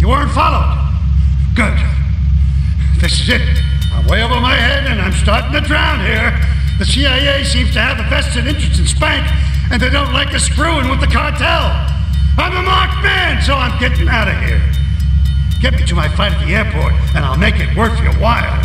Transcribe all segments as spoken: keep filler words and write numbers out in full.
weren't followed. Good. This is it. I'm way over my head and I'm starting to drown here. The C I A seems to have a vested interest in Spank, and they don't like us screwing with the cartel. I'm a marked man, so I'm getting out of here. Get me to my fight at the airport, and I'll make it worth your while.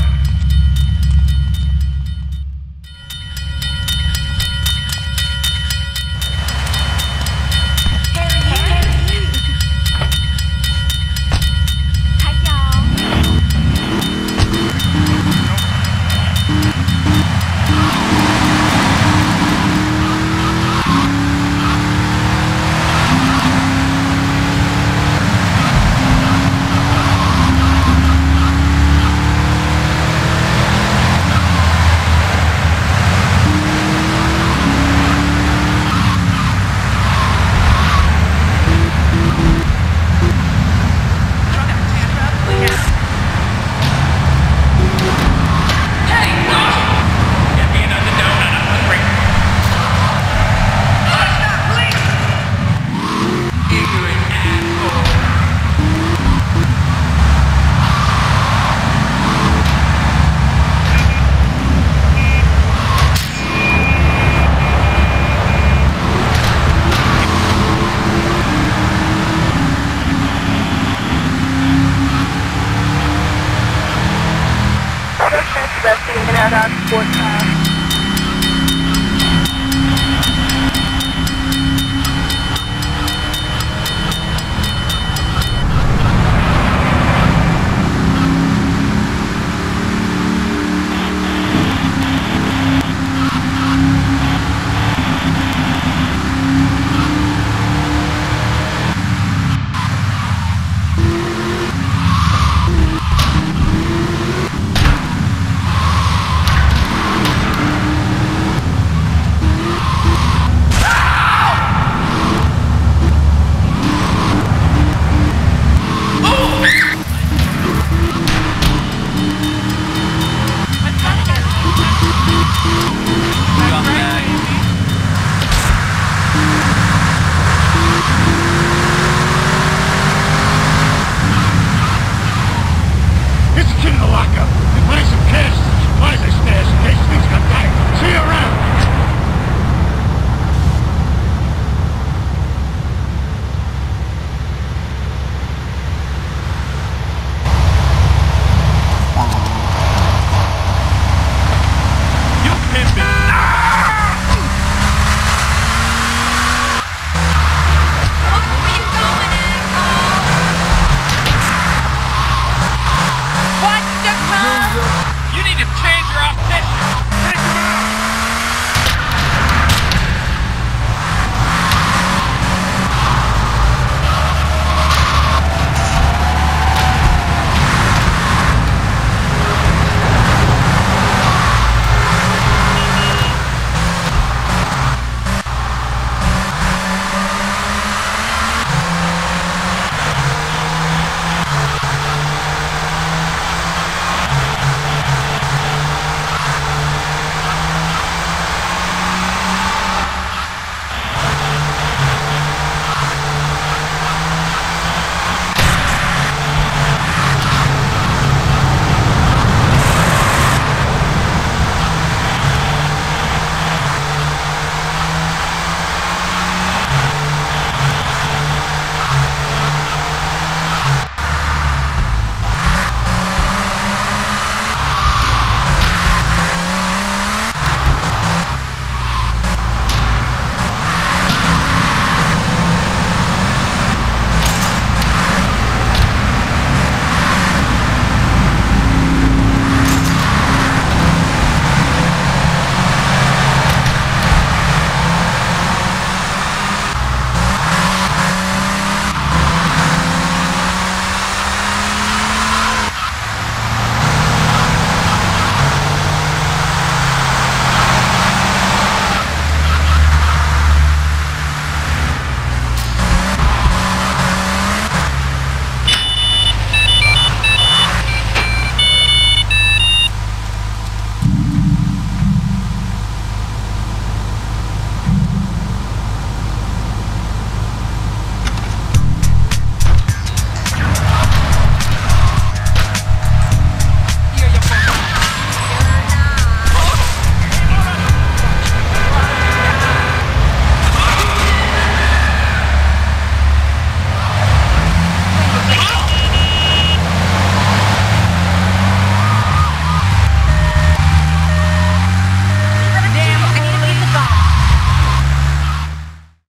Resting in and out on fourth.